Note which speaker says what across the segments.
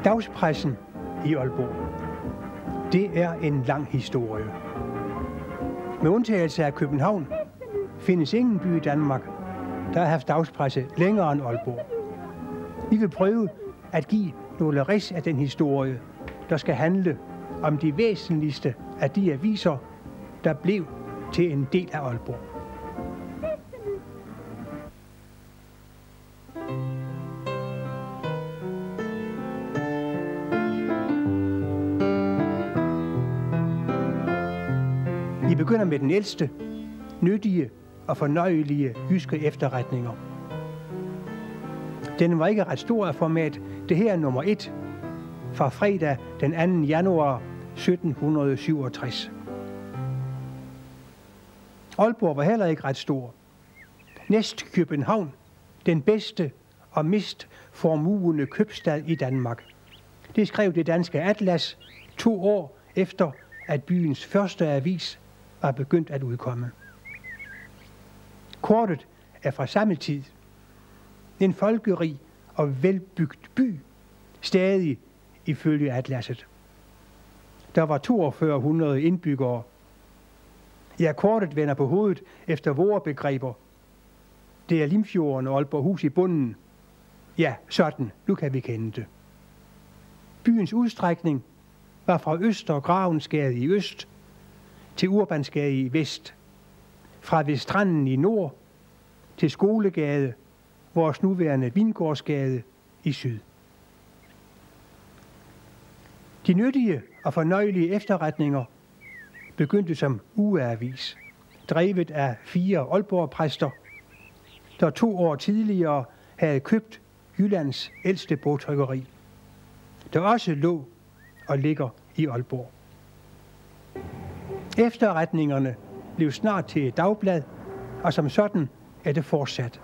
Speaker 1: Dagspressen i Aalborg. Det er en lang historie. Med undtagelse af København findes ingen by i Danmark, der har haft dagspresse længere end Aalborg. Vi vil prøve at give nogle rids af den historie, der skal handle om de væsentligste af de aviser, der blev til en del af Aalborg. Vi begynder med den ældste, nyttige og fornøjelige jyske efterretninger. Den var ikke ret stor af format. Det her er nummer 1 fra fredag den 2. januar 1767. Aalborg var heller ikke ret stor. Næst København, den bedste og mest formuende købstad i Danmark. Det skrev det danske Atlas 2 år efter, at byens første avis var begyndt at udkomme. Kortet er fra samme tid. En folkerig og velbygget by, stadig ifølge Atlasset. Der var 4200 indbyggere. Ja, kortet vender på hovedet efter vore begreber. Det er Limfjorden og Aalborghus i bunden. Ja, sådan, nu kan vi kende det. Byens udstrækning var fra Øster Gravensgade i øst til Urbansgade i vest. Fra Veststranden i nord til Skolegade, vores nuværende Vingårdsgade i syd. De nyttige og fornøjelige efterretninger begyndte som ugeavis, drevet af 4 Aalborg-præster, der 2 år tidligere havde købt Jyllands ældste bogtrykkeri, der også lå og ligger i Aalborg. Efterretningerne blev snart til et dagblad, og som sådan er det fortsat.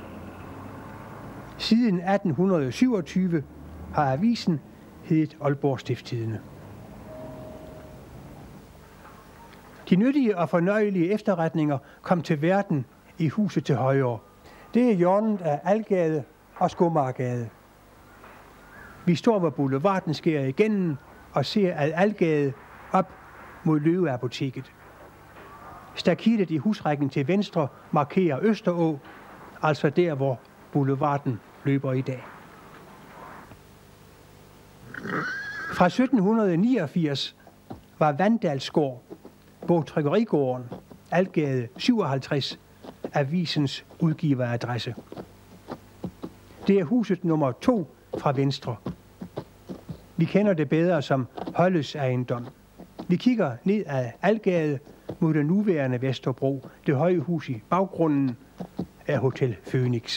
Speaker 1: Siden 1827 har avisen heddet Aalborg Stiftstidende. De nyttige og fornøjelige efterretninger kom til verden i huset til højre. Det er hjørnet af Algade og Skomagergade. Vi står, hvor boulevarden skærer igennem og ser ad Algade op mod Løveapoteket. Stakitet i husrækken til venstre markerer Østerå, altså der, hvor boulevarden løber i dag. Fra 1789 var Vandalsgård, bogtrykkerigården, Algade 57, avisens udgiveradresse. Det er huset nummer 2 fra venstre. Vi kender det bedre som Holles ejendom. Vi kigger ned ad Algade mod det nuværende Vesterbro. Det høje hus i baggrunden er Hotel Phoenix.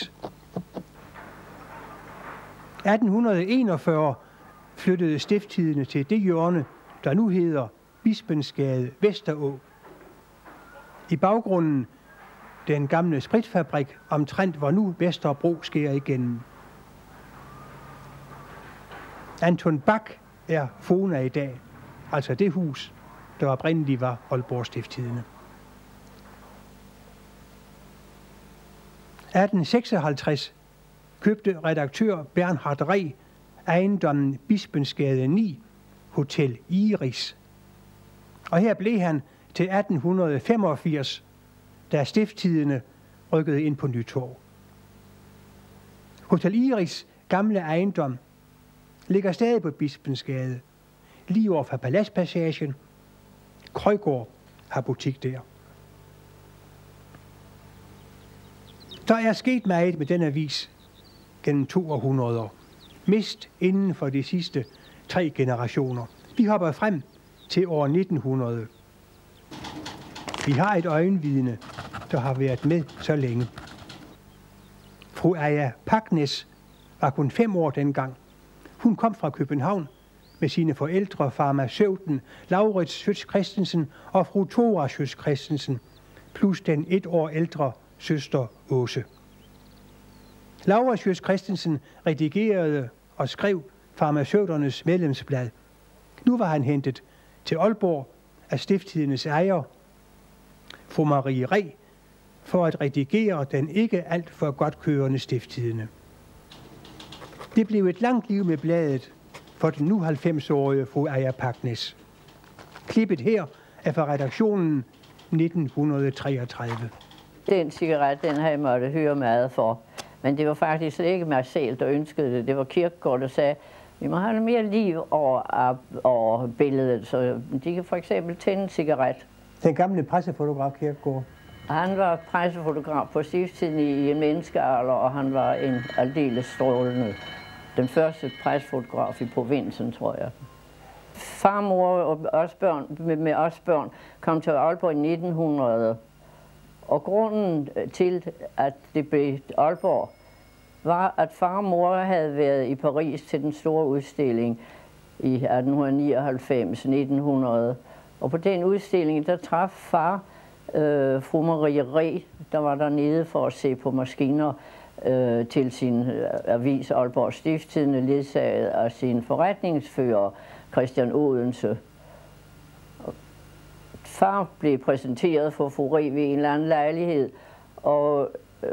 Speaker 1: 1841 flyttede Stiftstidende til det hjørne, der nu hedder Bispensgade Vesterå. I baggrunden den gamle spritfabrik, omtrent hvor nu Vesterbro skærer igennem. Anton Bach er Fona i dag, altså det hus, der oprindeligt var Aalborg Stiftstidende. 1856 købte redaktør Bernhard Reh ejendommen Bispensgade 9, Hotel Iris. Og her blev han til 1885, da Stiftstidende rykkede ind på Nytorv. Hotel Iris' gamle ejendom ligger stadig på Bispensgade, lige over for Paladspassagen. Krøjgaard har butik der. Der er sket meget med den avis gennem 2 århundreder. Mest inden for de sidste 3 generationer. Vi hopper frem til år 1900. Vi har et øjenvidne, der har været med så længe. Fru Aja Paknes var kun 5 år dengang. Hun kom fra København med sine forældre, farmaceuten Laurits Schøtz Christensen og fru Thora Schøtz Christensen, plus den 1 år ældre søster Åse. Laurits Schøtz Christensen redigerede og skrev farmaceuternes medlemsblad. Nu var han hentet til Aalborg af Stiftstidendes ejer, fru Marie Reh, for at redigere den ikke alt for godt kørende Stiftstidende. Det blev et langt liv med bladet, for den nu 90-årige fru Aya Paknes. Klippet her er fra redaktionen 1933.
Speaker 2: Den cigaret, den har jeg måtte høre meget for. Men det var faktisk ikke mig selv, der ønskede det. Det var Kierkegaard, der sagde, vi må have mere liv over billedet, så de kan for eksempel tænde en cigaret.
Speaker 1: Den gamle pressefotograf Kierkegaard.
Speaker 2: Han var pressefotograf på stiftstiden i en menneskealder, og han var en aldeles strålende. Den første pressefotograf i provinsen, tror jeg. Farmor og med os børn kom til Aalborg i 1900. Og grunden til, at det blev Aalborg, var, at far og mor havde været i Paris til den store udstilling i 1899-1900. Og på den udstilling, der traf far fru Marie Reh, der var dernede for at se på maskiner til sin avis Aalborg Stiftstidende, ledsaget af sin forretningsfører Christian Odense. Far blev præsenteret for fru Reh ved en eller anden lejlighed, og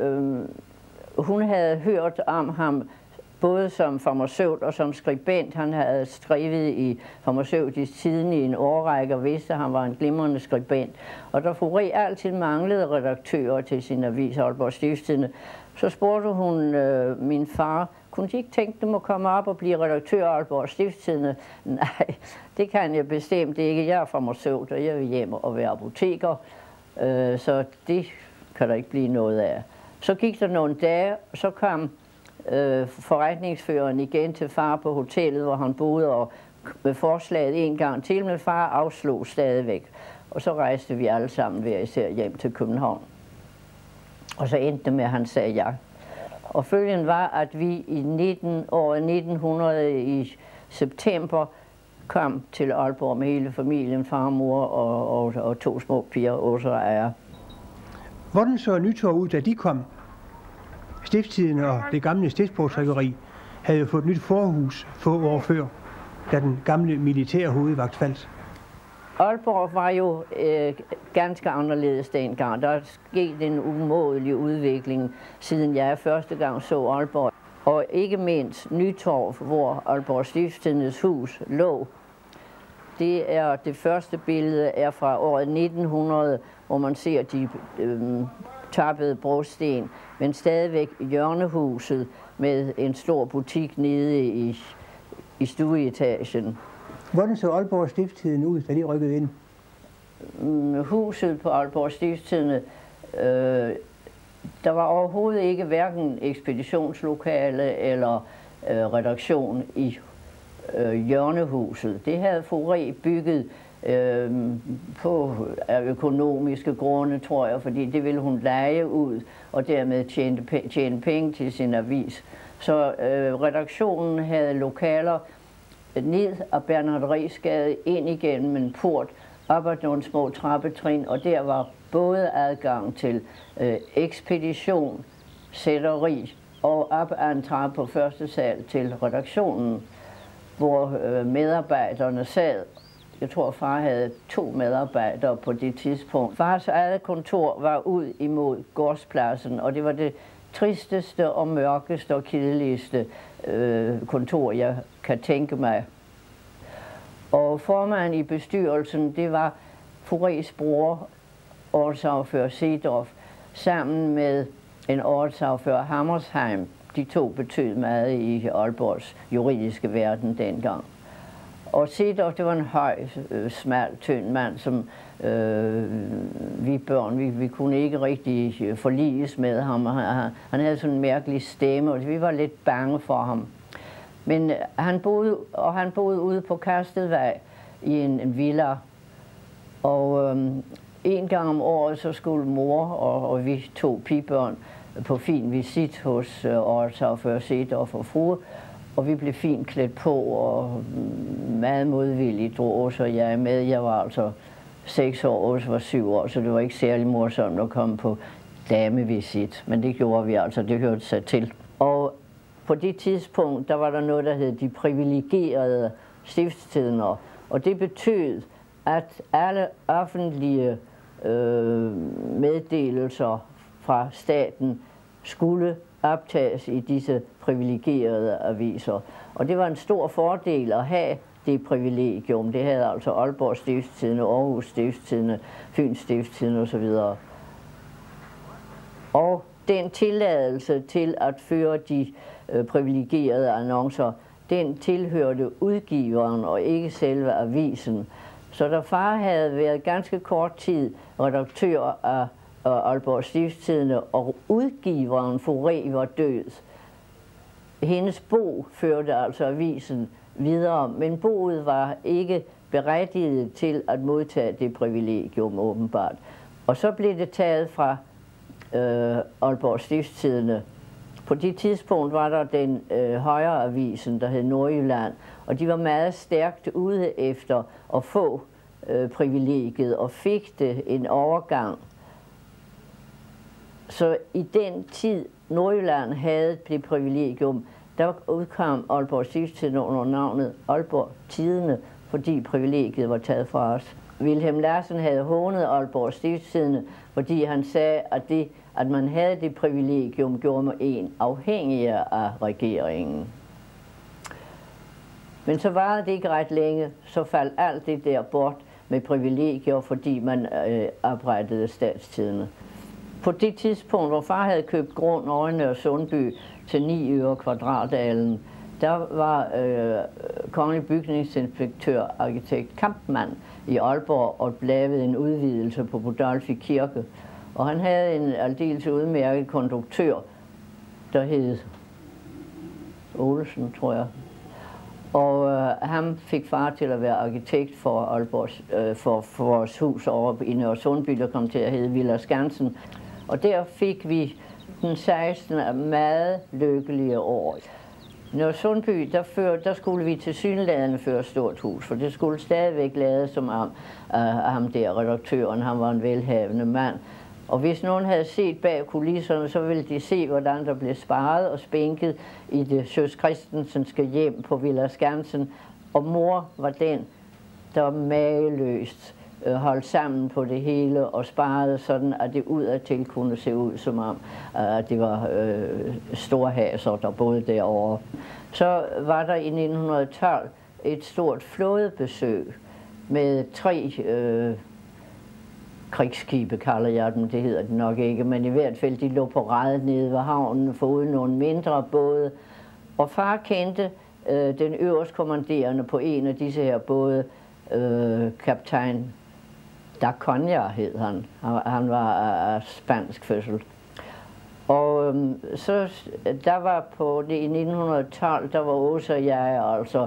Speaker 2: hun havde hørt om ham både som farmaceut og som skribent. Han havde skrevet i Farmaceutisk Tiden i en årrække og vidste, at han var en glimrende skribent. Og da fru Reh altid manglede redaktører til sin avis Aalborg Stiftstidende, så spurgte hun min far, kunne de ikke tænke dem at komme op og blive redaktør af Aalborg Stiftstidende? Nej, det kan jeg bestemt ikke. Jeg er farmaceut, og jeg vil hjem og være apoteker, så det kan der ikke blive noget af. Så gik der nogle dage, og så kom forretningsføreren igen til far på hotellet, hvor han boede, og med forslaget en gang til, men far afslog stadigvæk. Og så rejste vi alle sammen hver især hjem til København. Og så endte det med, at han sagde ja. Og følgen var, at vi i året 1900 i september kom til Aalborg med hele familien, far, mor og to små piger, Åse og Aya.
Speaker 1: Hvordan så Nytorv ud, da de kom? Stiftstiden og det gamle stiftsbogstrykkeri havde jo fået et nyt forhus få år før, da den gamle militære hovedvagt faldt.
Speaker 2: Aalborg var jo ganske anderledes dengang. Der er sket en umådelig udvikling, siden jeg første gang så Aalborg. Og ikke mindst Nytorv, hvor Aalborg Stiftstidendes hus lå. Det første billede er fra året 1900, hvor man ser de tappede brosten, men stadigvæk hjørnehuset med en stor butik nede i stueetagen.
Speaker 1: Hvordan så Aalborg Stiftstidende ud, da de rykkede ind?
Speaker 2: Huset på Aalborg Stiftstidende, der var overhovedet ikke hverken ekspeditionslokale eller redaktion i hjørnehuset. Det havde fru Reh bygget på økonomiske grunde, tror jeg, fordi det ville hun leje ud og dermed tjene penge til sin avis. Så redaktionen havde lokaler ned ad Bernhard Rehs Gade, ind igennem en port, op ad nogle små trappetrin, og der var både adgang til ekspedition, sætteri og op ad en trappe på første sal til redaktionen, hvor medarbejderne sad. Jeg tror, far havde 2 medarbejdere på det tidspunkt. Fars eget kontor var ud imod gårdspladsen, og det var det tristeste og mørkeste og kedeligste kontor, jeg kan tænke mig. Og formanden i bestyrelsen, det var fru Rehs bror, ordsagfører Seedorf, sammen med en ordsagfører Hammersheim. De to betød meget i Aalborgs juridiske verden dengang. Og Seedorf, det var en høj, smal, tynd mand, som vi børn, vi kunne ikke rigtig forliges med ham. Han havde sådan en mærkelig stemme, og vi var lidt bange for ham. Men han boede ude på Kastedvej i en villa. Og en gang om året, så skulle mor og vi 2 pigebørn på fin visit hos ordsagfører Seedorf og frue. Og vi blev fint klædt på, og meget modvilligt drog Åse og jeg med. Jeg var altså 6 år, Åse var 7 år, så det var ikke særlig morsomt at komme på damevisit. Men det gjorde vi altså, det hørte sig til. Og på det tidspunkt, der var der noget, der hed de privilegerede stiftstidender. Og det betød, at alle offentlige meddelelser fra staten skulle optages i disse privilegerede aviser. Og det var en stor fordel at have det privilegium. Det havde altså Aalborg Stiftstidende, Aarhus Stiftstidende, Fyns Stiftstidende osv. Og den tilladelse til at føre de privilegerede annoncer, den tilhørte udgiveren og ikke selve avisen. Så da far havde været ganske kort tid redaktør af Aalborg Stiftstidende, og udgiveren Fauré var død. Hendes bo førte altså avisen videre, men boet var ikke berettiget til at modtage det privilegium åbenbart. Og så blev det taget fra Aalborg Stiftstidende. På det tidspunkt var der den højre avisen, der hed Nordjylland, og de var meget stærkt ude efter at få privilegiet og fik det en overgang. Så i den tid Nordjylland havde det privilegium, der udkom Aalborg Stiftstidende under navnet Aalborg Tidende, fordi privilegiet var taget fra os. Wilhelm Larsen havde hånet Aalborg Stiftstidende, fordi han sagde, at man havde det privilegium, gjorde man en afhængig af regeringen. Men så varede det ikke ret længe, så faldt alt det der bort med privilegier, fordi man oprettede Statstidende. På det tidspunkt, hvor far havde købt grund over Nørresundby til 9 øre kvadratalen, der var kongelig bygningsinspektør, arkitekt Kampmann i Aalborg og lavede en udvidelse på Budolfi Kirke. Og han havde en aldeles udmærket konduktør, der hed Olsen, tror jeg. Og han fik far til at være arkitekt for Aalborgs, for vores hus over i Nørresundby, der kom til at hedde Villa Skansen. Og der fik vi den 16. meget lykkelige år. I Nørresundby, der skulle vi til synlædende føre stort hus, for det skulle stadigvæk lades som om ham der, redaktøren, han var en velhavende mand. Og hvis nogen havde set bag kulisserne, så ville de se, hvordan der blev sparet og spænket i det Søs Christensenske hjem på Villa Skansen. Og mor var den, der mageløst holdt sammen på det hele og sparede sådan, at det udadtil kunne se ud som om, at det var store haser, der boede derovre. Så var der i 1912 et stort flådebesøg med 3 krigsskibe, kalder jeg dem, det hedder det nok ikke, men i hvert fald de lå på rad nede ved havnen foruden nogle mindre både. Og far kendte den øverst kommanderende på en af disse her både, kaptajn Da Cunha hed han. Han var af spansk fødsel. Og så der var på det i 1912, der var Åse og jeg altså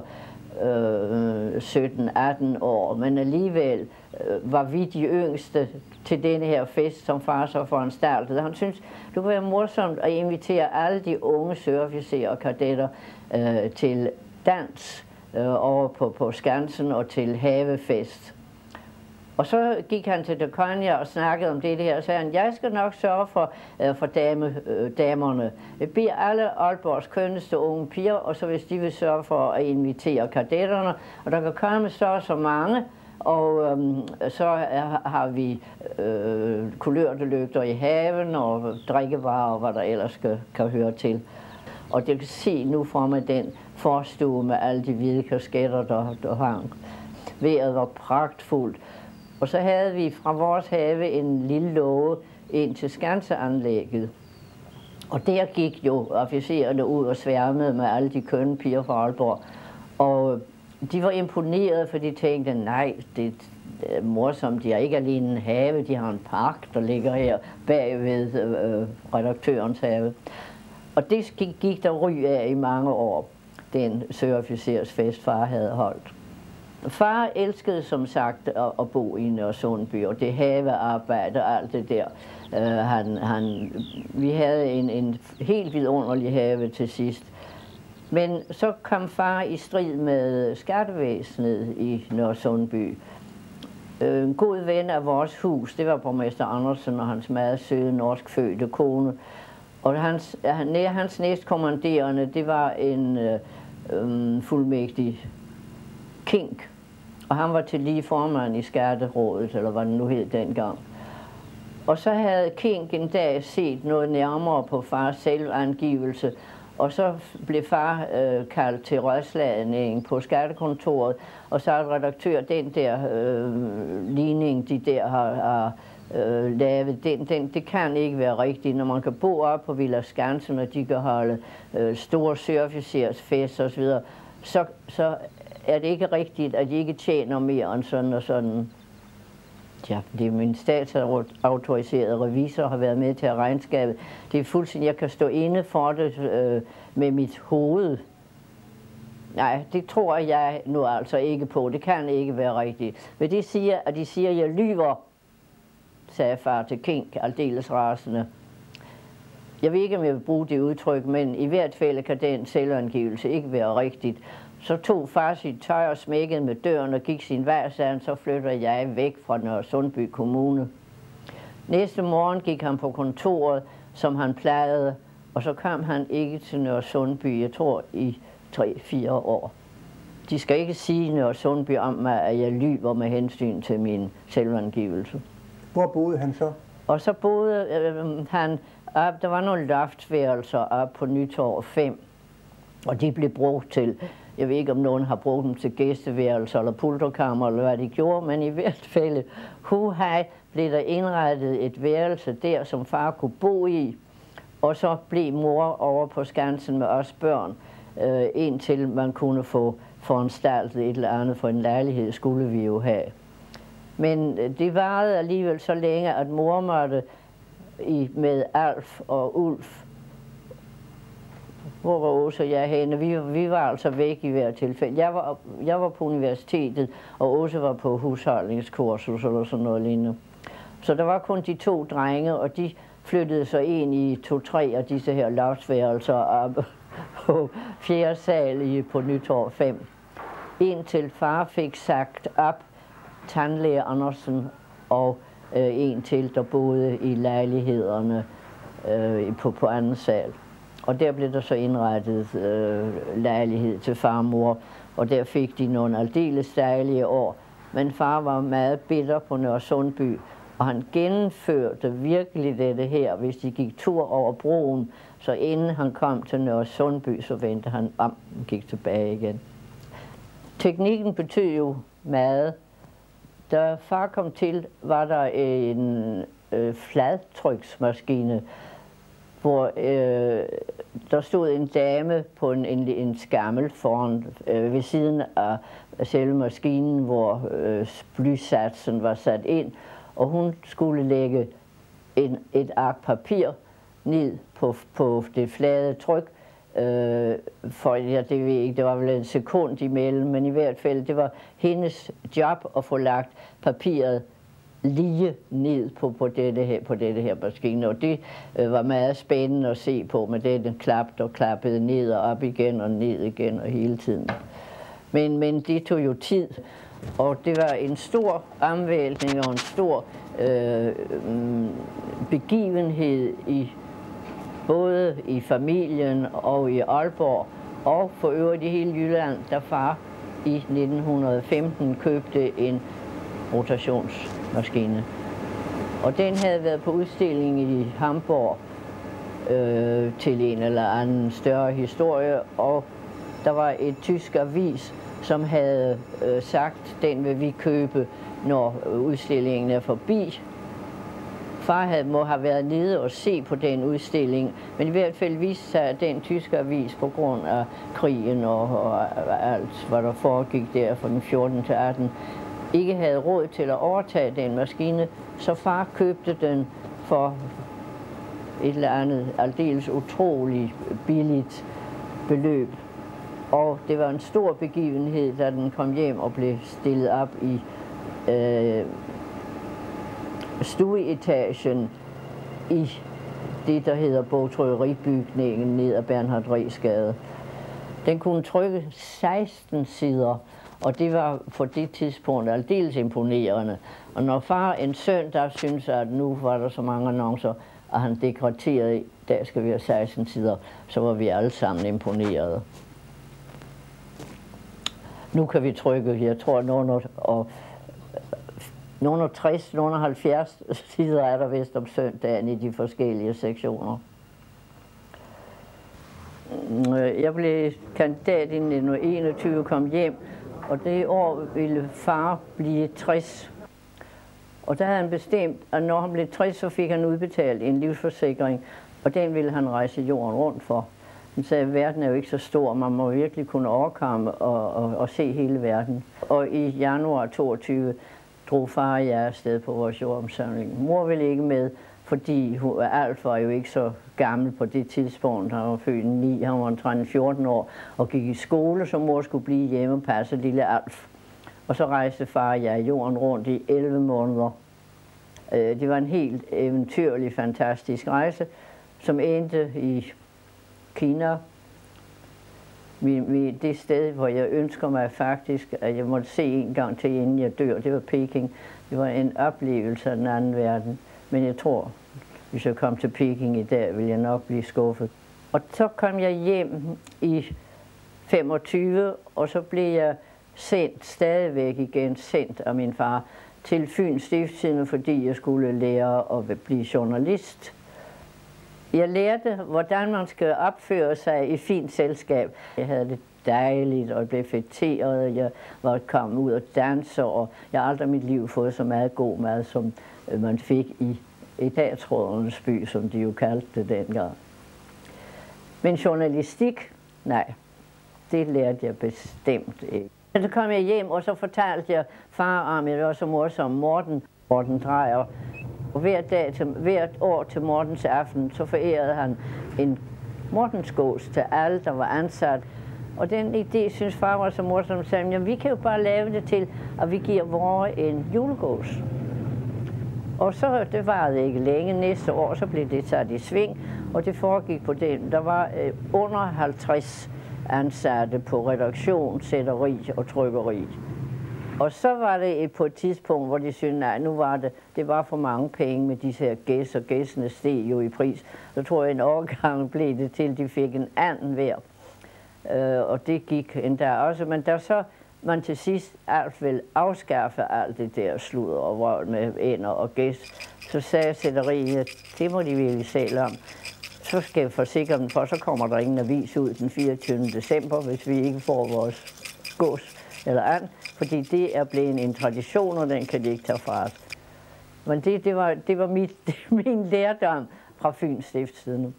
Speaker 2: 17-18 år, men alligevel var vi de yngste til denne her fest, som far så foranstaltede. Han syntes, det kunne være morsomt at invitere alle de unge søofficerer og kadetter til dans over på Skansen og til havefest. Og så gik han til Da Cunha og snakkede om det her, og sagde han, jeg skal nok sørge for damerne. Jeg beder alle Aalborgs kønneste unge piger, og så hvis de vil sørge for at invitere kadetterne, og der kan komme så mange, og så har vi kulørte lygter i haven, og drikkevarer, og hvad der ellers kan høre til. Og det kan se nu fra mig den forstue med alle de hvide kasketter, der hang. Vejret var pragtfuldt. Og så havde vi fra vores have en lille låge ind til Skanseanlægget. Og der gik jo officererne ud og sværmede med alle de kønne piger fra Aalborg. Og de var imponeret, for de tænkte, nej, det er morsomt, de har ikke alene en have, de har en park, der ligger her bagved redaktørens have. Og det gik der ry af i mange år, den søofficers fest, far havde holdt. Far elskede som sagt at bo i Nørresundby, og det havearbejde og alt det der. Vi havde en helt vidunderlig have til sidst. Men så kom far i strid med skattevæsenet i Nørresundby. En god ven af vores hus, det var borgmester Andersen og hans meget søde norskfødte kone. Og hans næstkommanderende, det var en fuldmægtig Kink. Og han var til lige formand i skatterådet, eller hvad det nu hed dengang. Og så havde Kink en dag set noget nærmere på fars selvangivelse, og så blev far kaldt til rådslagning på skattekontoret, og så er redaktør, den der ligning, de der har lavet, det kan ikke være rigtigt. Når man kan bo op på Villa Skansen, og de kan holde store surofficersfester osv., så er det ikke rigtigt, at de ikke tjener mere end sådan og sådan. Ja, det er min statsautoriserede revisor, har været med til at regnskabet. Det er fuldstændig, jeg kan stå inde for det med mit hoved. Nej, det tror jeg nu altså ikke på. Det kan ikke være rigtigt. Men det siger, at de siger, at jeg lyver, sagde far til Kink, aldeles rasende. Jeg ved ikke, om jeg vil bruge det udtryk, men i hvert fald kan den selvangivelse ikke være rigtigt. Så tog far sit tøj og smækkede med døren og gik sin vej, sagde han, så flytter jeg væk fra Nørresundby Kommune. Næste morgen gik han på kontoret, som han plejede, og så kom han ikke til Nørresundby, jeg tror i 3-4 år. De skal ikke sige Nørresundby om mig, at jeg lyver med hensyn til min selvangivelse.
Speaker 1: Hvor boede han så?
Speaker 2: Og så boede han op, der var nogle loftsværelser op på Nytorv 5, og de blev brugt til, jeg ved ikke om nogen har brugt dem til gæsteværelser eller pulterkammer eller hvad de gjorde, men i hvert fald blev der indrettet et værelse der, som far kunne bo i, og så blev mor over på Skansen med os børn, indtil man kunne få foranstaltet et eller andet, for en lejlighed skulle vi jo have. Men det varede alligevel så længe, at mor måtte med Alf og Ulf. Hvor var Åse og jeg henne? Vi var altså væk i hvert tilfælde. Jeg var på universitetet, og Åse var på husholdningskursus eller sådan noget lignende. Så der var kun de 2 drenge, og de flyttede så ind i 2-3 af disse her loftsværelser op på 4. sal på Nytorv 5. Indtil far fik sagt op, tandlæge Andersen og en til, der boede i lejlighederne på anden sal. Og der blev der så indrettet lejlighed til far og mor, og der fik de nogle aldeles dejlige år. Men far var meget bitter på Nørresundby, og han gennemførte virkelig dette her, hvis de gik tur over broen, så inden han kom til Nørresundby, så vendte han om og gik tilbage igen. Teknikken betød jo meget. Da far kom til, var der en fladtryksmaskine, hvor der stod en dame på en skammel foran ved siden af selve maskinen, hvor blysatsen var sat ind, og hun skulle lægge et ark papir ned på det flade tryk, for det ved jeg ikke, det var vel en sekund imellem, men i hvert fald, det var hendes job at få lagt papiret lige ned på dette her maskine, og det var meget spændende at se på med den klappede ned og op igen og ned igen og hele tiden. Men det tog jo tid, og det var en stor omvæltning og en stor begivenhed både i familien og i Aalborg, og for øvrigt i hele Jylland, da far i 1915 købte en rotationsmaskine. Og den havde været på udstilling i Hamburg til en eller anden større historie, og der var et tysk avis, som havde sagt, den vil vi købe, når udstillingen er forbi. Far må have været nede og se på den udstilling, men i hvert fald viste sig, at den tyske avis på grund af krigen og alt, hvad der foregik der fra den 14. til 18, ikke havde råd til at overtage den maskine, så far købte den for et eller andet aldeles utroligt billigt beløb. Og det var en stor begivenhed, da den kom hjem og blev stillet op i stueetagen i det, der hedder bogtrykkeribygningen ned ad Bernhard Rehsgade. Den kunne trykke 16 sider, og det var for det tidspunkt aldeles imponerende. Og når far en søndag syntes, at nu var der så mange annoncer, og han dekreterede, der skal vi have 16 sider, så var vi alle sammen imponerede. Nu kan vi trykke, jeg tror, og Nogle 60, nogle 70 sider er der vist om søndagen i de forskellige sektioner. Jeg blev kandidat i 1921, kom hjem, og det år ville far blive 60. Og der havde han bestemt, at når han blev 60, så fik han udbetalt en livsforsikring, og den ville han rejse jorden rundt for. Han sagde, at verden er jo ikke så stor, man må virkelig kunne overkomme og se hele verden. Og i januar 22 drog far og jeg afsted på vores jordomsamling. Mor ville ikke med, fordi Alf var jo ikke så gammel på det tidspunkt. Han var født 9, han var 14 år og gik i skole, så mor skulle blive hjemme og passe lille Alf. Og så rejste far og jeg jorden rundt i 11 måneder. Det var en helt eventyrlig, fantastisk rejse, som endte i Kina. Det sted, hvor jeg ønsker mig faktisk, at jeg måtte se en gang til, inden jeg dør, det var Peking. Det var en oplevelse af den anden verden. Men jeg tror, hvis jeg kom til Peking i dag, ville jeg nok blive skuffet. Og så kom jeg hjem i 25, og så blev jeg stadigvæk sendt af min far til Fyns Stiftstidende, fordi jeg skulle lære at blive journalist. Jeg lærte, hvordan man skal opføre sig i fint selskab. Jeg havde det dejligt, og jeg blev fætteret, jeg var kommet ud og danse, og jeg har aldrig i mit liv fået så meget god mad, som man fik i Dagtrådernes by, som de jo kaldte det dengang. Men journalistik, nej, det lærte jeg bestemt ikke. Så kom jeg hjem, og så fortalte jeg far om, at jeg var så morsom Morten Drejer. Og hvert år til Mortens aften, så forærede han en Mortensgås til alle, der var ansat. Og den idé, synes far var så morsom, sagde, jamen vi kan jo bare lave det til, at vi giver vores en julegås. Og så, det varede ikke længe. Næste år, så blev det sat i sving, og det foregik på det. Der var under 50 ansatte på redaktion, sætteri og trykkeri. Og så var det på et tidspunkt, hvor de syntes, nej, nu var det var for mange penge med disse her gæs, og gæssene steg jo i pris. Så tror jeg, en årgang blev det til, de fik en anden hver. Og det gik endda også. Men da så man til sidst alt ville afskaffe alt det der sludder og vrøvl med ender og gæs, så sagde sætteriet, det må de virkelig selv om. Så skal jeg forsikre dem for, så kommer der ingen avis ud den 24. december, hvis vi ikke får vores gås eller andet. Fordi det er blevet en tradition, og den kan de ikke tage fra os. Men det var min lærdom fra Fyns Stiftstidende.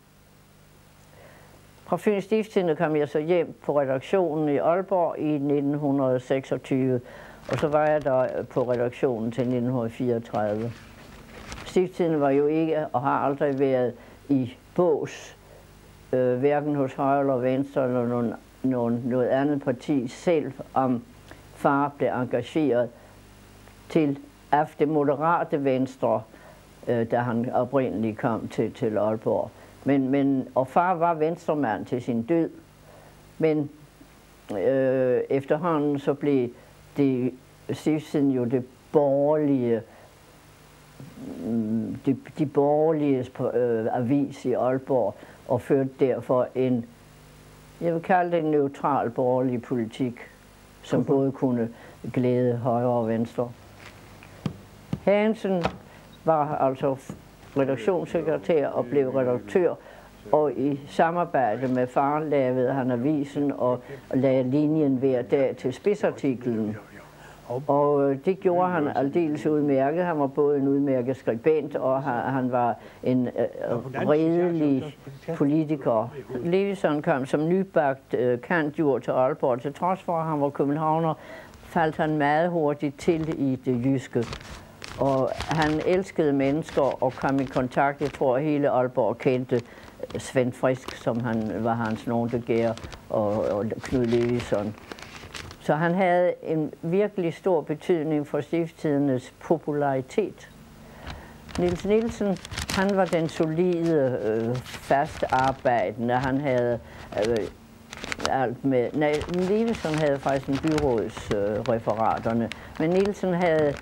Speaker 2: Fra Fyns Stiftstidende kom jeg så hjem på redaktionen i Aalborg i 1926, og så var jeg der på redaktionen til 1934. Stiftstidende var jo ikke og har aldrig været i bås, hverken hos Højre eller Venstre eller noget andet parti, selv om far blev engageret til det moderate Venstre, da han oprindeligt kom til Aalborg. Og far var venstremand til sin død, men efterhånden så blev det Stiftstidende jo det borgerlige, de borgerlige avis i Aalborg, og førte derfor en, jeg vil kalde det en neutral borgerlig politik, som både kunne glæde højre og venstre. Hansen var altså redaktionssekretær og blev redaktør, og i samarbejde med far lavede han avisen og lagde linjen hver dag til spidsartiklen. Og det gjorde han aldeles udmærket. Han var både en udmærket skribent, og han var en redelig politiker. Leveson kom som nybagt kandjord til Aalborg. Til trods for, at han var københavner, faldt han meget hurtigt til i det jyske. Og han elskede mennesker og kom i kontakt. Jeg tror, at hele Aalborg kendte Svend Frisk, som var hans nådegær, og Knud Leveson. Så han havde en virkelig stor betydning for Stiftstidendes popularitet. Niels Nielsen, han var den solide, fast arbejdende. Han havde alt med. Nej, Leveson havde faktisk en byrådsreferaterne, men Nielsen havde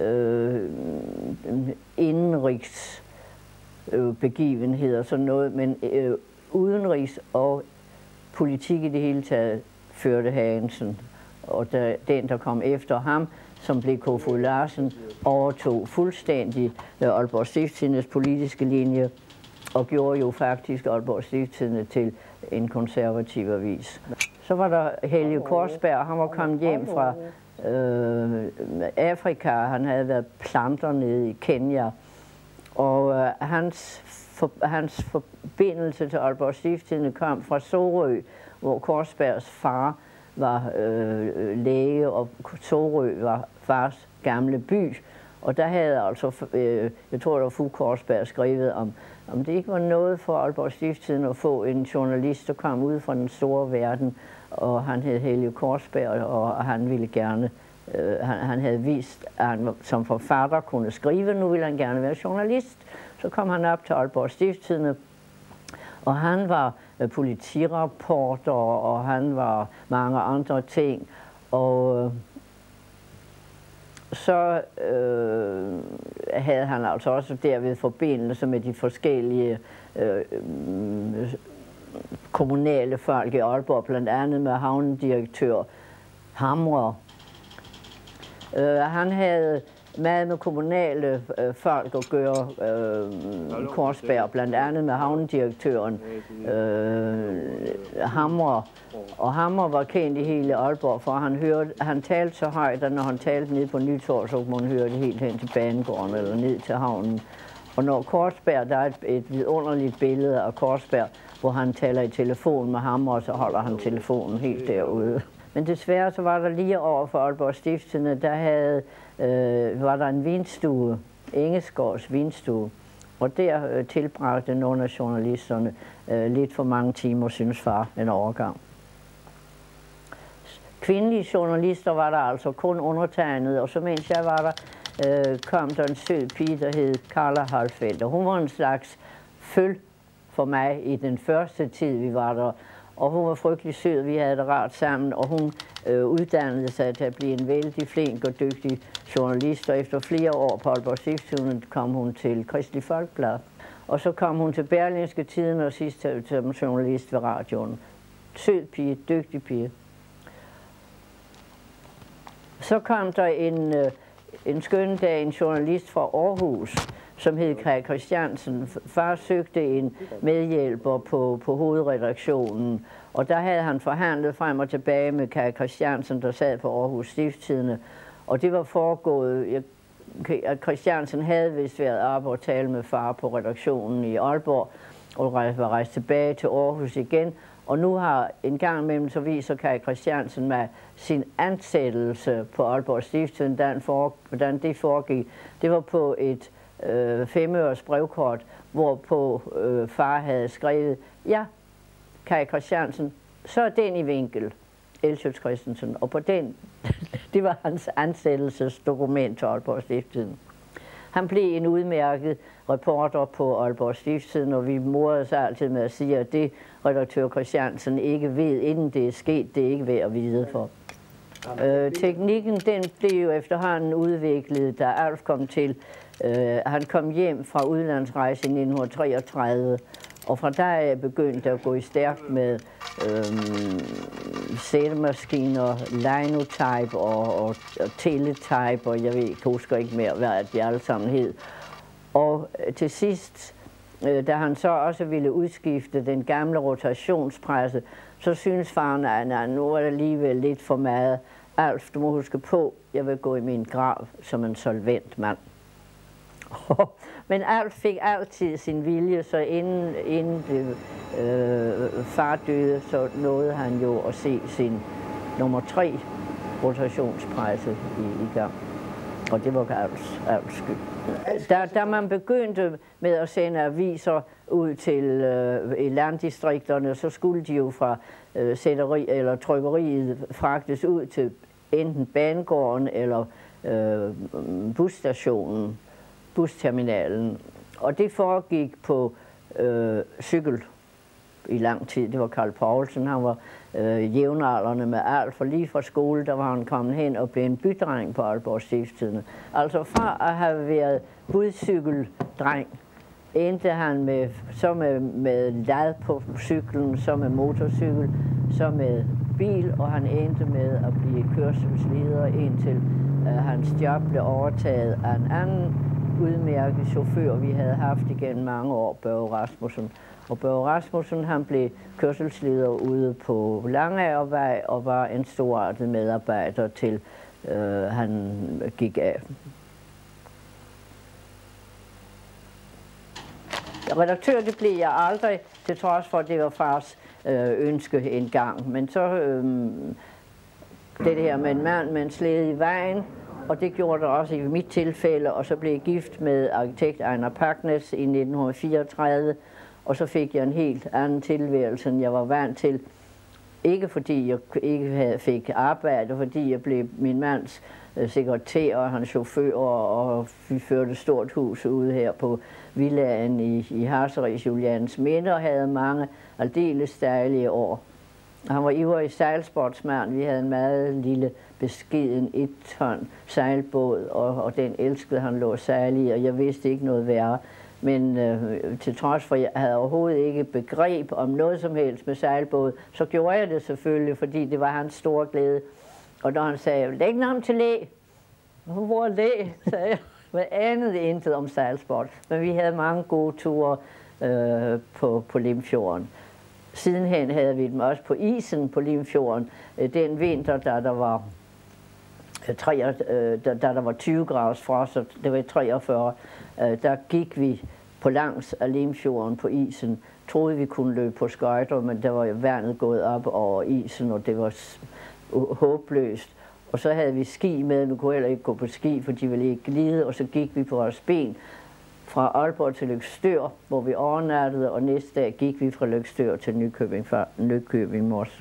Speaker 2: indenrigs begivenheder og sådan noget, men udenrigs og politik i det hele taget førte Hansen. Og den, der kom efter ham, som blev Kofod Larsen, overtog fuldstændig Aalborg Stiftstidendes politiske linje og gjorde jo faktisk Aalborg Stiftstidende til en konservativ avis. Så var der Helge Korsberg, han var kommet hjem fra Afrika, han havde været planter nede i Kenya, og hans forbindelse til Aalborg Stiftstidende kom fra Sorø, hvor Korsbergs far var læge, og Sorø var fars gamle by. Og der havde altså, jeg tror det var Fugl Korsberg skrevet om det ikke var noget for Aalborg Stiftstidende at få en journalist, der kom ud fra den store verden, og han hed Helge Korsberg, og han ville gerne, han havde vist, at han som forfatter kunne skrive, nu ville han gerne være journalist. Så kom han op til Aalborg Stiftstidende, og han var politireporter, og han var mange andre ting. Og så havde han altså også derved forbindelse med de forskellige kommunale folk i Aalborg, blandt andet med havnedirektør Hamre. Han havde meget med kommunale folk at gøre, Korsberg, blandt andet med havnedirektøren Hamre. Og Hamre var kendt i hele Aalborg, for han talte så højt, at når han talte ned på Nytorv, så kunne man høre det helt hen til banegården eller ned til havnen. Og når Korsberg, der er et vidunderligt billede af Korsberg, hvor han taler i telefon med Hamre, så holder han telefonen helt derude. Men desværre så var der lige over for Aalborg Stiftstidende, der var der en vinstue, Engelsgårds vinstue, og der tilbragte nogle af journalisterne lidt for mange timer, synes far, en overgang. Kvindelige journalister var der altså kun undertegnet, og så mens jeg var der, kom der en sød pige, der hed Carla Halfeldt, og hun var en slags føl for mig i den første tid, vi var der. Og hun var frygtelig sød, vi havde det rart sammen, og hun uddannede sig til at blive en vældig flink og dygtig journalist, og efter flere år på Aalborg Stiftstidende kom hun til Kristeligt Folkeblad. Og så kom hun til Berlingske Tidende og sidst som journalist ved radioen. Sød pige, dygtig pige. Så kom der en skøn dag en journalist fra Aarhus, som hed Kaj Christiansen. Far søgte en medhjælper på hovedredaktionen, og der havde han forhandlet frem og tilbage med Kaj Christiansen, der sad på Aarhus Stiftstidende. Og det var foregået, at Christiansen havde vist været op og tale med far på redaktionen i Aalborg, og var rejst tilbage til Aarhus igen. Og nu har en gang imellem, så viser Kaj Christiansen med sin ansættelse på Aalborg Stiftstidende, hvordan det foregik. Det var på et 5-øres brevkort, hvorpå far havde skrevet, ja, Kaj Christiansen, så er den i vinkel, Elsøs Christensen, og på den, det var hans ansættelsesdokument til Aalborg Stiftstidende. Han blev en udmærket reporter på Aalborg Stiftstidende, og vi morede sig altid med at sige, at det redaktør Christiansen ikke ved, inden det er sket, det er ikke ved at vide for. Teknikken, den blev jo efterhånden udviklet, da Alf kom til. Han kom hjem fra udlandsrejse i 1933, og fra der er begyndt at gå i stærkt med sættemaskiner, linotype og teletype, og jeg husker ikke mere, hvad de alle sammen hed. Og til sidst, da han så også ville udskifte den gamle rotationspresse, så synes faren, at nu er det alligevel lidt for meget. Alf, du må huske på, jeg vil gå i min grav som en solvent mand. Men Alf fik altid sin vilje, så inden far døde, så nåede han jo at se sin nummer 3 rotationspresse i gang. Og det var Alfs skyld. Da man begyndte med at sende aviser ud til i landdistrikterne, så skulle de jo fra sætteri eller trykkeriet fragtes ud til enten banegården eller busstationen, busterminalen. Og det foregik på cykel i lang tid. Det var Carl Poulsen, han var jævnaldrende med Alf, og lige fra skole, der var han kommet hen og blev en bydreng på Aalborg Stiftstidende. Altså fra at have været budcykeldreng, endte han med lad på cyklen, så med motorcykel, så med bil, og han endte med at blive kørselsleder indtil hans job blev overtaget af en anden udmærket chauffør, vi havde haft igennem mange år, Børge Rasmussen. Og Børge Rasmussen, han blev kørselsleder ude på Langagervej og var en storartet medarbejder til han gik af. Redaktør, det blev jeg aldrig, til trods for, at det var fars ønske en gang. Men så det her med en mand med en slæde i vejen, og det gjorde det også i mit tilfælde, og så blev jeg gift med arkitekt Einar Packnes i 1934, og så fik jeg en helt anden tilværelse, end jeg var vant til. Ikke fordi jeg ikke fik arbejde, fordi jeg blev min mands sekretær og hans chauffør, og vi førte et stort hus ude her på villaen i Harseris Julians Minde, og havde mange aldeles dejlige år. Han var ivrig sejlsportsmand. Vi havde en meget lille, beskeden et-ton sejlbåd, og den elskede han lå sejle i, og jeg vidste ikke noget værre. Men til trods for, at jeg havde overhovedet ikke begreb om noget som helst med sejlbåd, så gjorde jeg det selvfølgelig, fordi det var hans store glæde. Og når han sagde, læg navn til læ. Hvor er læ? sagde jeg. Jeg anede intet om sejlsport, men vi havde mange gode ture på Limfjorden. Sidenhen havde vi dem også på isen på Limfjorden. Den vinter, da der var 20 graders frost, det var i 43, der gik vi på langs af Limfjorden på isen. Troede vi kunne løbe på skøjter, men der var jo vandet gået op over isen, og det var håbløst. Og så havde vi ski med, vi kunne heller ikke gå på ski, for de ville ikke glide, og så gik vi på vores ben fra Aalborg til Løgstør, hvor vi overnattede, og næste dag gik vi fra Løgstør til Nykøbing Mors.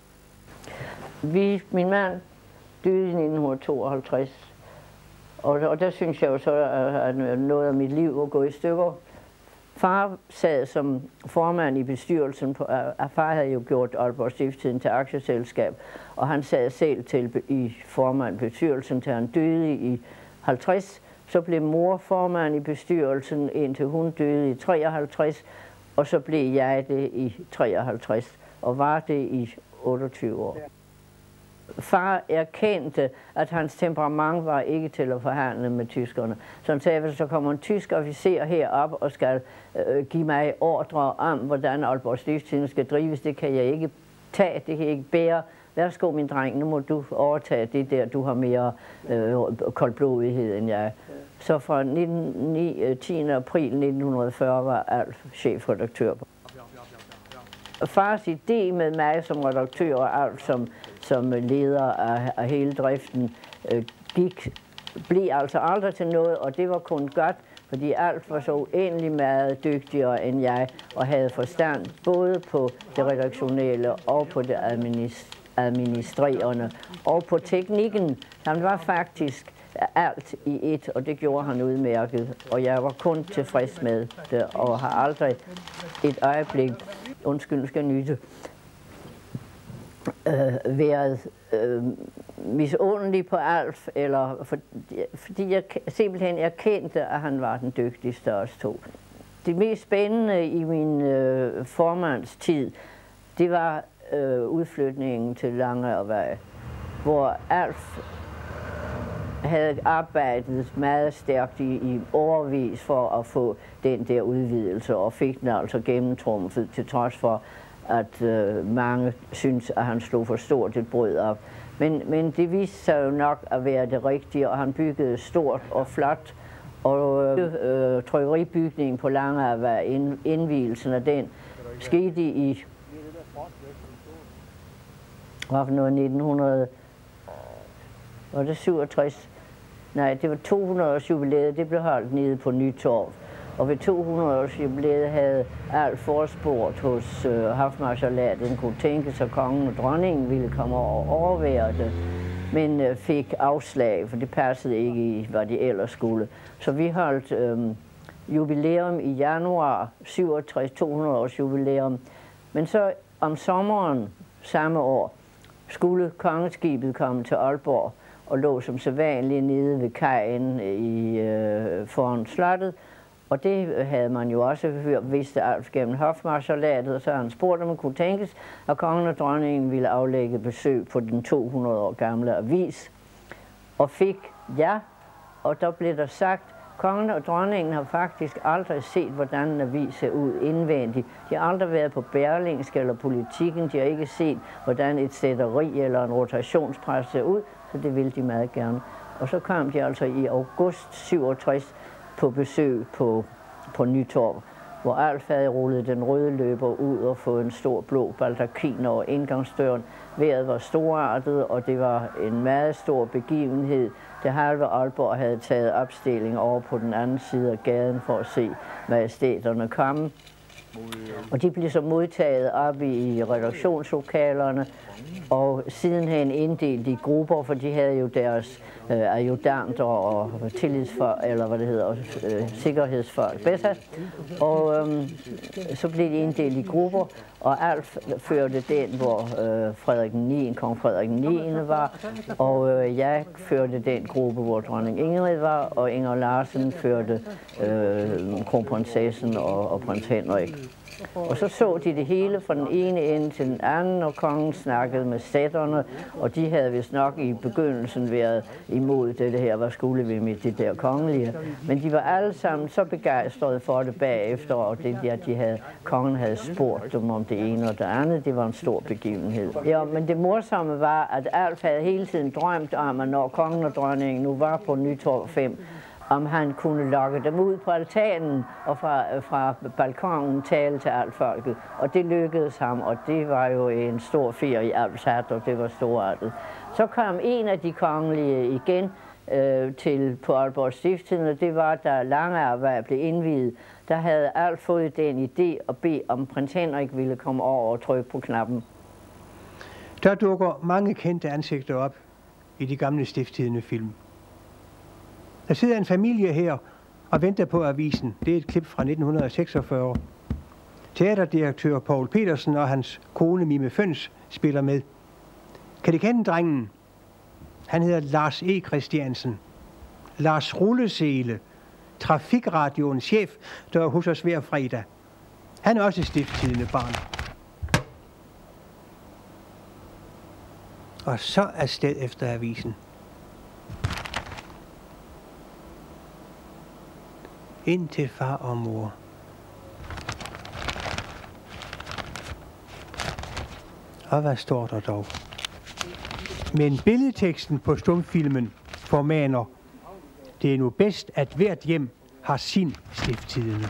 Speaker 2: Min mand døde i 1952, og der synes jeg jo så, at noget af mit liv var gået i stykker. Far sad som formand i bestyrelsen, far havde jo gjort Aalborg Stiftstidende til aktieselskab, og han sad selv i formand i bestyrelsen, til han døde i 50. Så blev mor formand i bestyrelsen, indtil hun døde i 53, og så blev jeg det i 53, og var det i 28 år. Far erkendte, at hans temperament var ikke til at forhandle med tyskerne. Så han sagde, hvis der kommer en tysk officer herop og skal give mig ordre om, hvordan Aalborg Stiftstidende skal drives, det kan jeg ikke tage, det kan jeg ikke bære. Værsgo, min dreng, nu må du overtage det der, du har mere koldblodighed end jeg. Så fra 10. april 1940 var Alf chefredaktør. Fars idé med mig som redaktør og Alf som leder af hele driften blev altså aldrig til noget, og det var kun godt, fordi Alf var så uendelig meget dygtigere end jeg, og havde forstand både på det redaktionelle og på det administrerende, og på teknikken. Han var faktisk alt i et, og det gjorde han udmærket, og jeg var kun tilfreds med det, og har aldrig et øjeblik, undskyld, skal nyde, været misundelig på Alf, eller fordi jeg simpelthen erkendte, at han var den dygtigste af os to. Det mest spændende i min formandstid, det var udflytningen til Langagervej, hvor Alf havde arbejdet meget stærkt i årevis for at få den der udvidelse, og fik den altså gennemtrumfet, til trods for, at mange synes, at han slog for stort et brød op. Men det viste sig jo nok at være det rigtige, og han byggede stort og flot, og trykkeribygningen på Langagervej, indvielsen af den, skete i 1967. Nej, det var 200-års jubilæet, det blev holdt nede på Nytorv. Og ved 200-års jubilæet havde Alf forespurgt hos hofmarskalet, den kunne tænke sig, at kongen og dronningen ville komme over og overvære det, men fik afslag, for det passede ikke i, hvad de ellers skulle. Så vi holdt jubilæum i januar 67, 200-års jubilæum. Men så om sommeren samme år skulle kongeskibet komme til Aalborg og lå som sædvanligt nede ved kajen foran slottet. Og det havde man jo også vidste Alf gennem hofmarskalatet, og så havde han spurgt, om man kunne tænkes, at kongen og dronningen ville aflægge besøg på den 200 år gamle avis. og fik ja, og der blev der sagt, kongen og dronningen har faktisk aldrig set, hvordan en avis ser ud indvendigt. De har aldrig været på Berlingske eller Politikken. De har ikke set, hvordan et sætteri eller en rotationspres ser ud, så det ville de meget gerne. Og så kom de altså i august 67 på besøg på Nytorv, hvor Alf havde rullet den røde løber ud og fået en stor blå baldakin over indgangsdøren. Vejret var storartet, og det var en meget stor begivenhed. Det halve Aalborg havde taget opstilling over på den anden side af gaden for at se majestæterne komme. Og de blev så modtaget op i redaktionslokalerne, og sidenhen inddelt i grupper, for de havde jo deres adjutanter og tillidsfolk, eller hvad det hedder, sikkerhedsfolk bedre. Og så blev de inddelt i grupper, og Alf førte den, hvor kong Frederik 9. var, og jeg førte den gruppe, hvor dronning Ingrid var, og Inger Larsen førte kronprinsessen og prins Henrik. Og så de det hele fra den ene ende til den anden, og kongen snakkede med sætterne, og de havde vist nok i begyndelsen været imod det her, hvad skulle vi med det der kongelige. Men de var alle sammen så begejstrede for det bagefter, og det der, kongen havde spurgt dem om det ene og det andet, det var en stor begivenhed. Ja, men det morsomme var, at Alf havde hele tiden drømt om, at når kongen og dronningen nu var på Nytorv 5, om han kunne lokke dem ud på altanen og fra balkonen tale til alt folket. Og det lykkedes ham, og det var jo en stor ferie i Alfs hat, og det var storartet. Så kom en af de kongelige igen på Aalborg Stiftstidende, og det var, da Langearvej blev indviet. Der havde Alf fået den idé at bede, om prins Henrik ville komme over og trykke på knappen.
Speaker 1: Der dukker mange kendte ansigter op i de gamle Stiftstidende film. Der sidder en familie her og venter på avisen. Det er et klip fra 1946. Teaterdirektør Poul Petersen og hans kone Mime Føns spiller med. Kan de kende drengen? Han hedder Lars E. Christiansen. Lars Rullesele, Trafikradioens chef, der er hos os hver fredag. Han er også Stiftstidende barn. Og så afsted efter avisen. Ind til far og mor. Og hvad står der dog? Men billedteksten på stumfilmen formaner: det er nu bedst, at hvert hjem har sin Stiftstidende.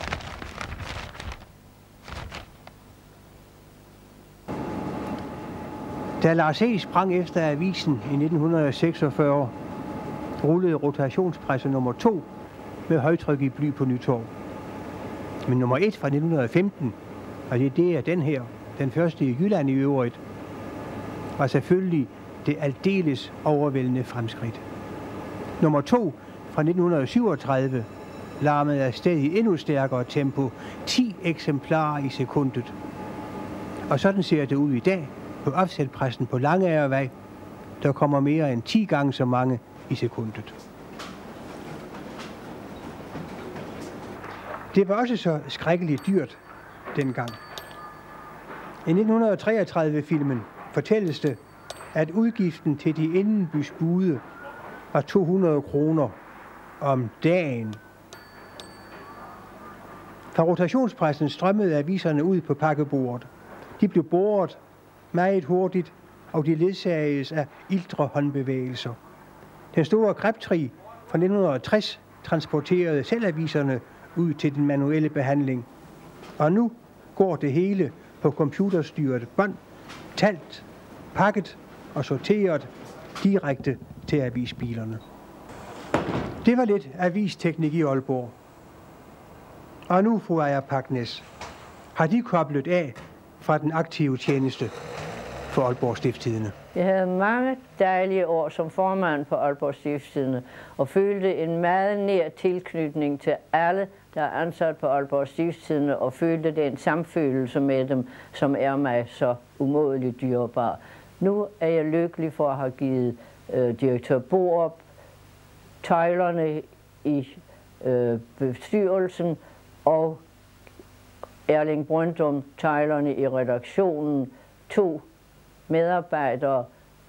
Speaker 1: Da Lars E. sprang efter avisen i 1946, rullede rotationspresse nummer 2 med højtryk i bly på Nytorv. Men nummer 1 fra 1915, og det er den her, den første i Jylland i øvrigt, var selvfølgelig det aldeles overvældende fremskridt. Nummer 2 fra 1937 larmede afsted i endnu stærkere tempo, 10 eksemplarer i sekundet. Og sådan ser det ud i dag på offsetpressen på Langeagervej. Der kommer mere end 10 gange så mange i sekundet. Det var også så skrækkeligt dyrt dengang. I 1933-filmen fortælles det, at udgiften til de indenbys bude var 200 kroner om dagen. Fra rotationspressen strømmede aviserne ud på pakkebordet. De blev båret meget hurtigt, og de ledsagedes af iltre håndbevægelser. Den store Krebtrig fra 1960 transporterede selv aviserne ud til den manuelle behandling. Og nu går det hele på computerstyret bånd, talt, pakket og sorteret direkte til avisbilerne. Det var lidt avisteknik i Aalborg. Og nu, fru Ejer Paknes, har de koblet af fra den aktive tjeneste for Aalborg Stiftstidende?
Speaker 2: Jeg havde mange dejlige år som formand på Aalborg Stiftstidende og følte en meget nær tilknytning til alle, der er ansat på Aalborg Stiftstidende, og følte den samfølelse med dem, som er mig så umådeligt dyrebar. Nu er jeg lykkelig for at have givet direktør Borup tøjlerne i bestyrelsen og Erling Brøndum tøjlerne i redaktionen, 2 medarbejdere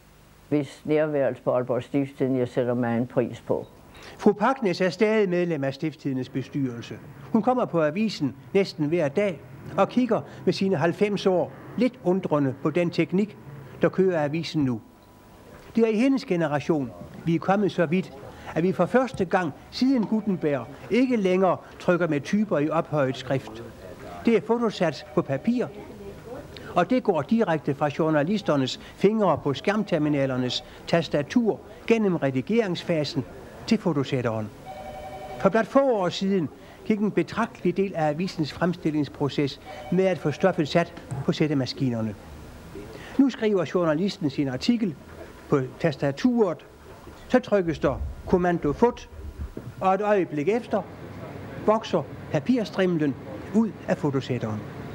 Speaker 2: hvis nærværelse på Aalborg Stiftstidende jeg sætter mig en pris på.
Speaker 1: Fru Packnes er stadig medlem af Stiftstidendes bestyrelse. Hun kommer på avisen næsten hver dag og kigger med sine 90 år lidt undrende på den teknik, der kører avisen nu. Det er i hendes generation, vi er kommet så vidt, at vi for første gang siden Gutenberg ikke længere trykker med typer i ophøjet skrift. Det er fotosat på papir, og det går direkte fra journalisternes fingre på skærmterminalernes tastatur gennem redigeringsfasen til fotosætteren. For blot få år siden gik en betragtelig del af avisens fremstillingsproces med at få stoffet sat på sættemaskinerne. Nu skriver journalisten sin artikel på tastaturet, så trykkes der kommando fot, og et øjeblik efter vokser papirstrimlen ud af fotosætteren.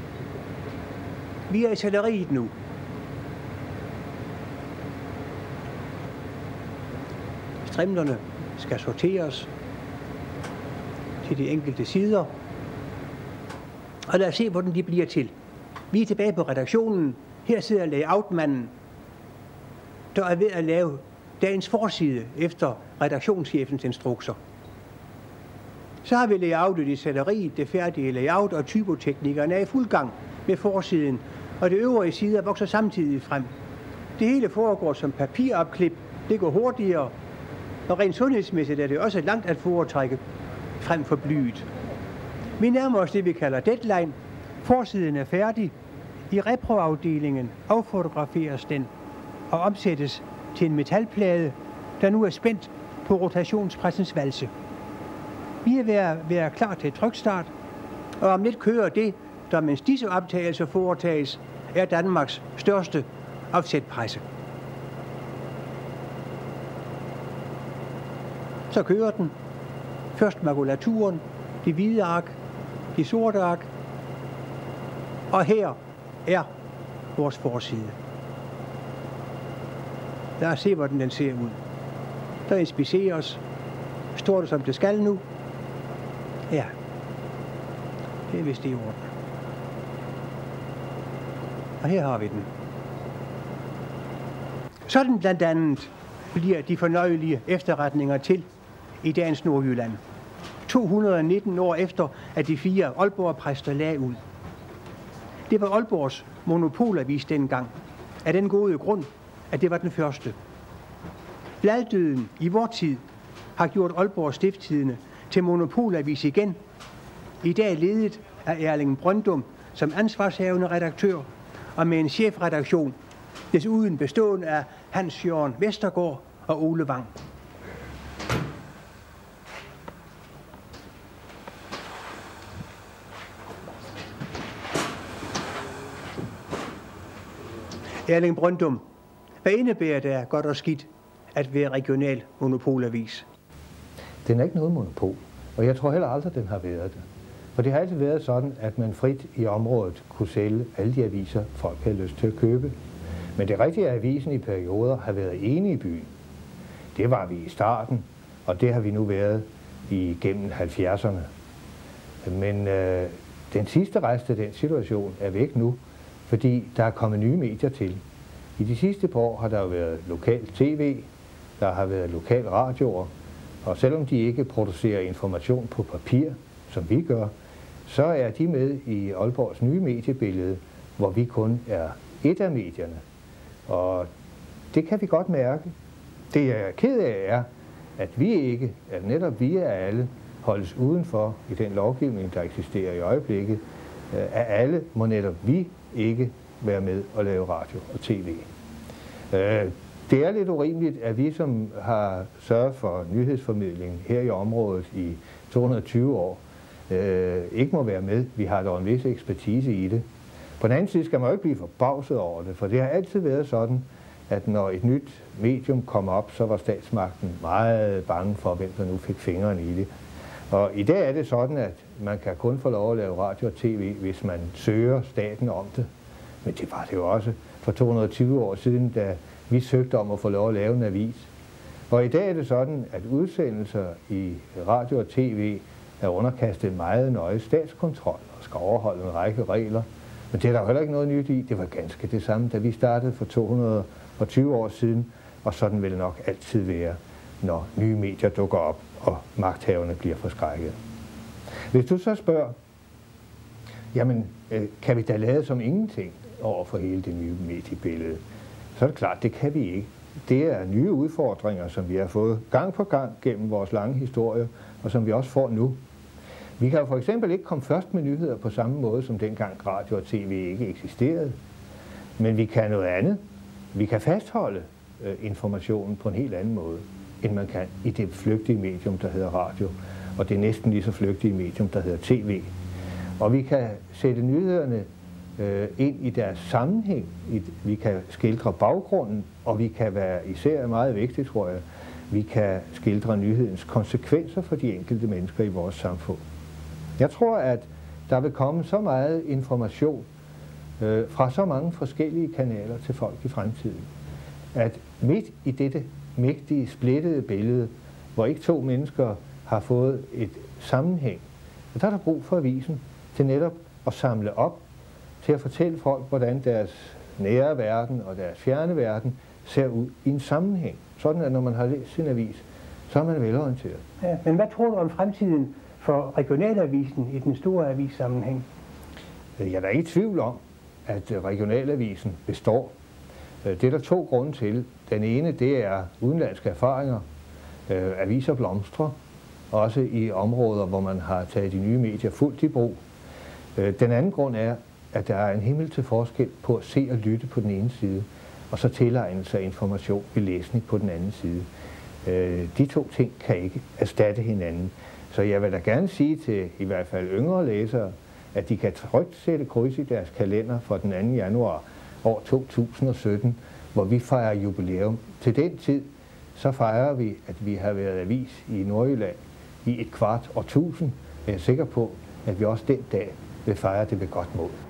Speaker 1: Vi er i sætteriet nu. Strimlerne skal sorteres til de enkelte sider. Og lad os se, hvordan de bliver til. Vi er tilbage på redaktionen. Her sidder layoutmanden, der er ved at lave dagens forside efter redaktionschefens instrukser. Så har vi layoutet i sætteriet, det færdige layout, og typoteknikerne er i fuld gang med forsiden, og det øvrige sider vokser samtidig frem. Det hele foregår som papiropklip, det går hurtigere, og rent sundhedsmæssigt er det også langt at foretrække frem for blyet. Vi nærmer os det, vi kalder deadline. Forsiden er færdig. I reproafdelingen affotograferes den og omsættes til en metalplade, der nu er spændt på rotationspressens valse. Vi er ved at være klar til trykstart, og om lidt kører det, der mens disse optagelser foretages, er Danmarks største offsetpresse. Så kører den. Først makulaturen, de hvide ark, de sorte ark, og her er vores forside. Lad os se, hvordan den ser ud. Der inspiceres. Står det, som det skal nu? Ja. Det er vist i orden. Og her har vi den. Sådan blandt andet bliver de fornøjelige efterretninger til i dagens Nordjylland. 219 år efter, at de 4 Aalborg-præster lagde ud. Det var Aalborgs monopolavis dengang, af den gode grund, at det var den første. Bladdøden i vor tid har gjort Aalborg Stiftstidende til monopolavis igen. I dag ledet af Erling Brøndum som ansvarshavende redaktør, og med en chefredaktion, desuden bestående af Hans Jørgen Vestergaard og Ole Wang. Erling Brøndum, hvad indebærer det godt og skidt at være regional monopolavis?
Speaker 3: Den er ikke noget monopol, og jeg tror heller aldrig, den har været det. For det har altid været sådan, at man frit i området kunne sælge alle de aviser, folk havde lyst til at købe. Men det rigtige er, at avisen i perioder har været ene i byen. Det var vi i starten, og det har vi nu været igennem 70'erne. Men den sidste rest af den situation er væk nu, fordi der er kommet nye medier til. I de sidste par år har der jo været lokal tv, der har været lokal radioer, og selvom de ikke producerer information på papir, som vi gør, så er de med i Aalborgs nye mediebillede, hvor vi kun er et af medierne. Og det kan vi godt mærke. Det jeg er ked af er, at vi ikke, at netop vi er alle, holdes udenfor i den lovgivning, der eksisterer i øjeblikket. At alle må netop vi ikke være med og lave radio og tv. Det er lidt urimeligt, at vi, som har sørget for nyhedsformidling her i området i 220 år, ikke må være med. Vi har dog en vis ekspertise i det. På den anden side skal man jo ikke blive forbavset over det, for det har altid været sådan, at når et nyt medium kom op, så var statsmagten meget bange for, hvem der nu fik fingrene i det. Og i dag er det sådan, at man kan kun få lov at lave radio og tv, hvis man søger staten om det. Men det var det jo også for 220 år siden, da vi søgte om at få lov at lave en avis. Og i dag er det sådan, at udsendelser i radio og tv er underkastet meget nøje statskontrol og skal overholde en række regler. Men det er der jo heller ikke noget nyt i. Det var ganske det samme, da vi startede for 220 år siden. og sådan vil det nok altid være, når nye medier dukker op, og magthaverne bliver forskrækket. Hvis du så spørger, jamen, kan vi da lade som ingenting over for hele det nye mediebillede, så er det klart, det kan vi ikke. Det er nye udfordringer, som vi har fået gang på gang gennem vores lange historie, og som vi også får nu. Vi kan jo for eksempel ikke komme først med nyheder på samme måde, som dengang radio og tv ikke eksisterede. Men vi kan noget andet. Vi kan fastholde informationen på en helt anden måde, end man kan i det flygtige medium, der hedder radio, og det næsten lige så flygtige medium, der hedder tv. Og vi kan sætte nyhederne ind i deres sammenhæng. Vi kan skildre baggrunden, og vi kan være især meget vigtigt, tror jeg, vi kan skildre nyhedens konsekvenser for de enkelte mennesker i vores samfund. Jeg tror, at der vil komme så meget information fra så mange forskellige kanaler til folk i fremtiden, at midt i dette mægtige, splittede billede, hvor ikke to mennesker har fået et sammenhæng, der er der brug for avisen til netop at samle op, til at fortælle folk, hvordan deres nære verden og deres fjerne verden ser ud i en sammenhæng. Sådan at når man har læst sin avis, så er man velorienteret.
Speaker 1: Ja, men hvad tror du om fremtiden for regionalavisen i den store avissammenhæng?
Speaker 3: Jeg er da ikke i tvivl om, at regionalavisen består. Det er der to grunde til. Den ene, det er udenlandske erfaringer. Aviser blomstrer, også i områder, hvor man har taget de nye medier fuldt i brug. Den anden grund er, at der er en himmel til forskel på at se og lytte på den ene side, og så tilegne sig information ved læsning på den anden side. De to ting kan ikke erstatte hinanden. Så jeg vil da gerne sige til i hvert fald yngre læsere, at de kan trygt sætte kryds i deres kalender for den 2. januar år 2017, hvor vi fejrer jubilæum. Til den tid, så fejrer vi, at vi har været avis i Nordjylland i et kvart årtusind. Jeg er sikker på, at vi også den dag vil fejre det ved godt mod.